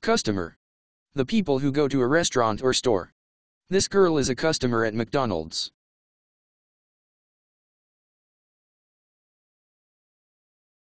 Customer. The people who go to a restaurant or store. This girl is a customer at McDonald's.